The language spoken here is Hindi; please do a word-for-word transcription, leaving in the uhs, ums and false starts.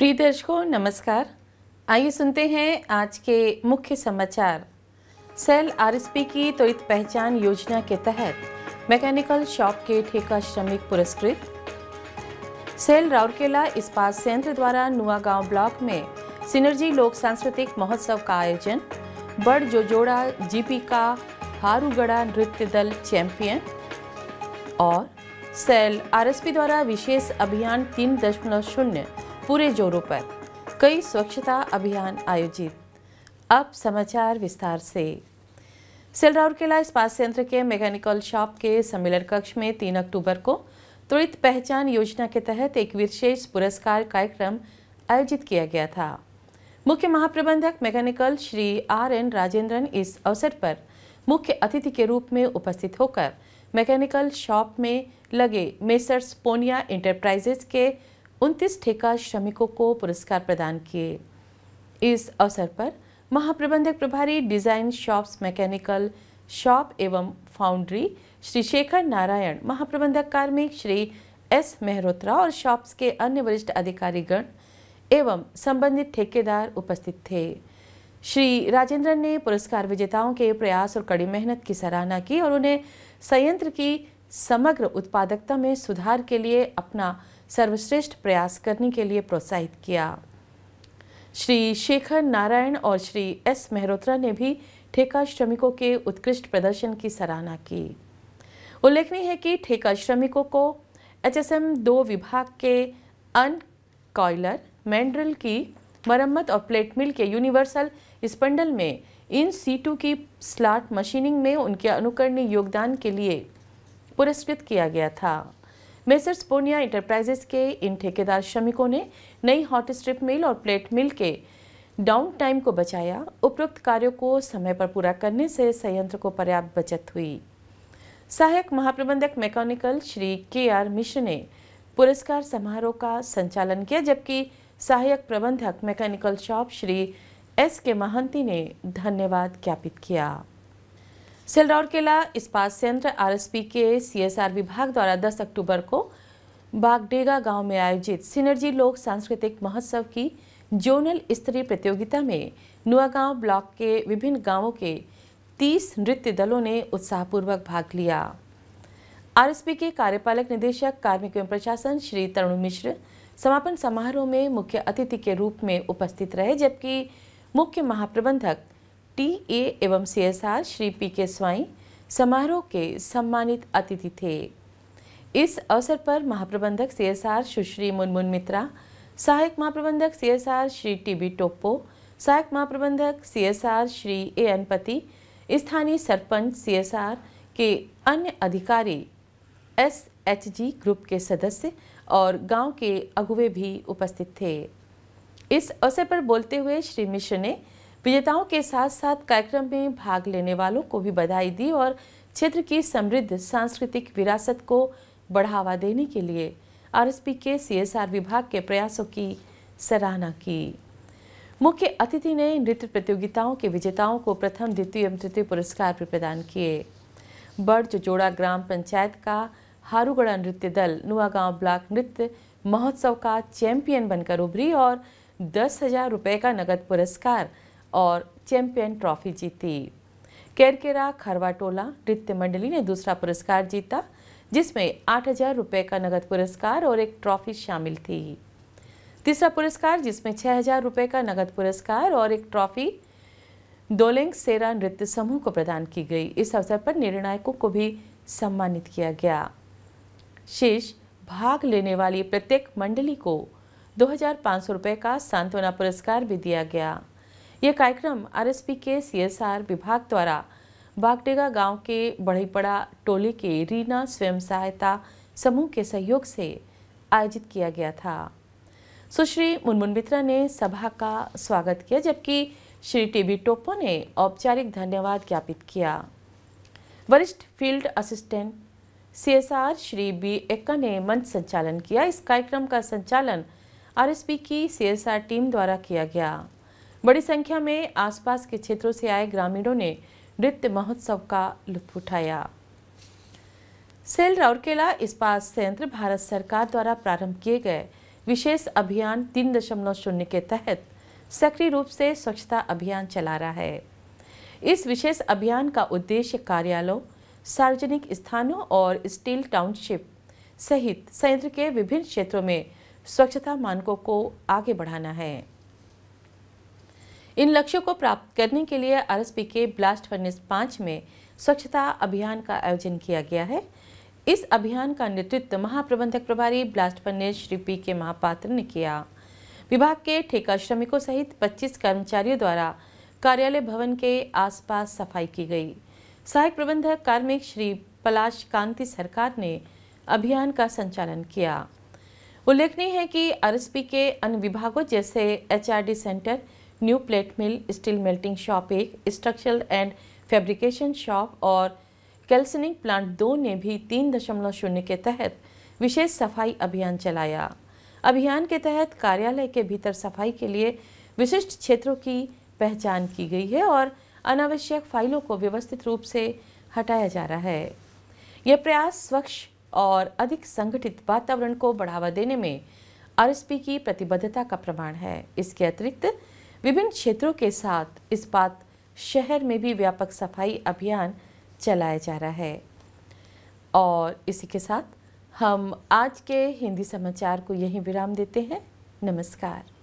प्रिय दर्शकों नमस्कार। आइए सुनते हैं आज के मुख्य समाचार। सेल आरएसपी की त्वरित पहचान योजना के तहत मैकेनिकल शॉप के ठेका श्रमिक पुरस्कृत। सेल राउरकेला इस्पात संयंत्र द्वारा नुआगांव ब्लॉक में सिनर्जी लोक सांस्कृतिक महोत्सव का आयोजन। बड़ जोजोड़ा जीपी का हारूगढ़ा नृत्य दल चैंपियन। और सेल आरएसपी द्वारा विशेष अभियान तीन दशमलव शून्य पूरे जोरों पर कई स्वच्छता अभियान आयोजित। अब समाचार विस्तार से। सेल राउरकेला इस्पात संयंत्र के मैकेनिकल शॉप के सम्मेलन कक्ष में तीन अक्टूबर को त्वरित पहचान योजना के तहत एक विशेष पुरस्कार कार्यक्रम आयोजित किया गया था। मुख्य महाप्रबंधक mechanical Shri R N Rajendran इस अवसर पर मुख्य अतिथि के रूप में उपस्थित होकर मैकेनिकल शॉप में लगे मेसर्स पोनिया इंटरप्राइजेज के उनतीस ठेका श्रमिकों को पुरस्कार प्रदान किए। इस अवसर पर महाप्रबंधक प्रभारी डिजाइन शॉप्स मैकेनिकल शॉप एवं फाउंड्री श्री शेखर नारायण, महाप्रबंधक कार्मिक श्री एस मेहरोत्रा और शॉप्स के अन्य वरिष्ठ अधिकारीगण एवं संबंधित ठेकेदार उपस्थित थे। श्री राजेंद्रन ने पुरस्कार विजेताओं के प्रयास और कड़ी मेहनत की सराहना की और उन्हें संयंत्र की समग्र उत्पादकता में सुधार के लिए अपना सर्वश्रेष्ठ प्रयास करने के लिए प्रोत्साहित किया। श्री शेखर नारायण और श्री एस मेहरोत्रा ने भी ठेका श्रमिकों के उत्कृष्ट प्रदर्शन की सराहना की। उल्लेखनीय है कि ठेका श्रमिकों को एचएसएम दो विभाग के अनकॉइलर मैंड्रिल की मरम्मत और प्लेट मिल के यूनिवर्सल स्पंडल में इन सीटू की स्लॉट मशीनिंग में उनके अनुकरणीय योगदान के लिए पुरस्कृत किया गया था। मेसर्स पोनिया इंटरप्राइजेज के इन ठेकेदार श्रमिकों ने नई हॉट स्ट्रिप मिल और प्लेट मिल के डाउन टाइम को बचाया। उपरोक्त कार्यों को समय पर पूरा करने से संयंत्र को पर्याप्त बचत हुई। सहायक महाप्रबंधक मैकेनिकल श्री के आर मिश्र ने पुरस्कार समारोह का संचालन किया, जबकि सहायक प्रबंधक मैकेनिकल शॉप श्री एस के महंती ने धन्यवाद ज्ञापित किया। सेल राउरकेला इस्पात संयंत्र आरएसपी के सीएसआर विभाग द्वारा दस अक्टूबर को बागडेगा गांव में आयोजित सिनर्जी लोक सांस्कृतिक महोत्सव की जोनल स्तरीय प्रतियोगिता में नुआगांव ब्लॉक के विभिन्न गांवों के तीस नृत्य दलों ने उत्साहपूर्वक भाग लिया। आरएसपी के कार्यपालक निदेशक कार्मिक एवं प्रशासन श्री तरुण मिश्र समापन समारोह में मुख्य अतिथि के रूप में उपस्थित रहे, जबकि मुख्य महाप्रबंधक टी ए एवं सीएसआर श्री पी के स्वाई समारोह के सम्मानित अतिथि थे। इस अवसर पर महाप्रबंधक सीएसआर सुश्री मुनमुन मित्रा, सहायक महाप्रबंधक सीएसआर श्री टीबी टोप्पो, सहायक महाप्रबंधक सीएसआर श्री ए एन पति, स्थानीय सरपंच सीएसआर के अन्य अधिकारी, एस एच जी ग्रुप के सदस्य और गांव के अगुवे भी उपस्थित थे। इस अवसर पर बोलते हुए श्री मिश्र ने विजेताओं के साथ साथ कार्यक्रम में भाग लेने वालों को भी बधाई दी और क्षेत्र की समृद्ध सांस्कृतिक विरासत को बढ़ावा देने के लिए आरएसपी के सीएसआर विभाग के प्रयासों की सराहना की। मुख्य अतिथि ने नृत्य प्रतियोगिताओं के विजेताओं को प्रथम, द्वितीय एवं तृतीय पुरस्कार भी प्रदान किए। बड़ जोजोड़ा ग्राम पंचायत का हारूगढ़ा नृत्य दल नुआगांव ब्लॉक नृत्य महोत्सव का चैंपियन बनकर उभरी और दस हजार रुपये का नगद पुरस्कार और चैंपियन ट्रॉफी जीती। केरकेरा खरवा टोला नृत्य मंडली ने दूसरा पुरस्कार जीता, जिसमें आठ हजार रुपये का नगद पुरस्कार और एक ट्रॉफी शामिल थी। तीसरा पुरस्कार, जिसमें छह हजार रुपये का नगद पुरस्कार और एक ट्रॉफी, दोलेंग सेरा नृत्य समूह को प्रदान की गई। इस अवसर पर निर्णायकों को भी सम्मानित किया गया। शेष भाग लेने वाली प्रत्येक मंडली को दो हजार पाँच सौ रुपये का सांत्वना पुरस्कार भी दिया गया। यह कार्यक्रम आरएसपी के सीएसआर विभाग द्वारा बागडेगा गांव के बढ़ईपड़ा टोली के रीना स्वयं सहायता समूह के सहयोग से आयोजित किया गया था। सुश्री मुनमुन मित्रा ने सभा का स्वागत किया, जबकि श्री टीबी टोप्पो ने औपचारिक धन्यवाद ज्ञापित किया। वरिष्ठ field assistant CSR Shri B Ekka ने मंच संचालन किया। इस कार्यक्रम का संचालन आरएसपी की सीएसआर टीम द्वारा किया गया। बड़ी संख्या में आसपास के क्षेत्रों से आए ग्रामीणों ने नृत्य महोत्सव का लुत्फ उठाया। सेल राउरकेला इस्पात संयंत्र भारत सरकार द्वारा प्रारंभ किए गए विशेष अभियान तीन दशमलव शून्य के तहत सक्रिय रूप से स्वच्छता अभियान चला रहा है। इस विशेष अभियान का उद्देश्य कार्यालयों, सार्वजनिक स्थानों और स्टील टाउनशिप सहित संयंत्र के विभिन्न क्षेत्रों में स्वच्छता मानकों को आगे बढ़ाना है। इन लक्ष्यों को प्राप्त करने के लिए आरएसपी के ब्लास्ट फर्नेस पाँच में स्वच्छता अभियान का आयोजन किया गया है। इस अभियान का नेतृत्व महाप्रबंधक प्रभारी ब्लास्ट फर्नेस श्री पी के महापात्र ने किया। विभाग के ठेका श्रमिकों सहित पच्चीस कर्मचारियों द्वारा कार्यालय भवन के आसपास सफाई की गई। सहायक प्रबंधक कार्मिक श्री पलाश कांति सरकार ने अभियान का संचालन किया। उल्लेखनीय है कि आरएसपी के अन्य विभागों जैसे HRD centre, new plate mill, steel melting shop एक, स्ट्रक्चरल एंड फैब्रिकेशन शॉप और कैल्सनिंग प्लांट दो ने भी तीन दशमलव शून्य के तहत विशेष सफाई अभियान चलाया। अभियान के तहत कार्यालय के भीतर सफाई के लिए विशिष्ट क्षेत्रों की पहचान की गई है और अनावश्यक फाइलों को व्यवस्थित रूप से हटाया जा रहा है। यह प्रयास स्वच्छ और अधिक संगठित वातावरण को बढ़ावा देने में आरएसपी की प्रतिबद्धता का प्रमाण है। इसके अतिरिक्त विभिन्न क्षेत्रों के साथ इस्पात शहर में भी व्यापक सफाई अभियान चलाया जा रहा है। और इसी के साथ हम आज के हिंदी समाचार को यहीं विराम देते हैं। नमस्कार।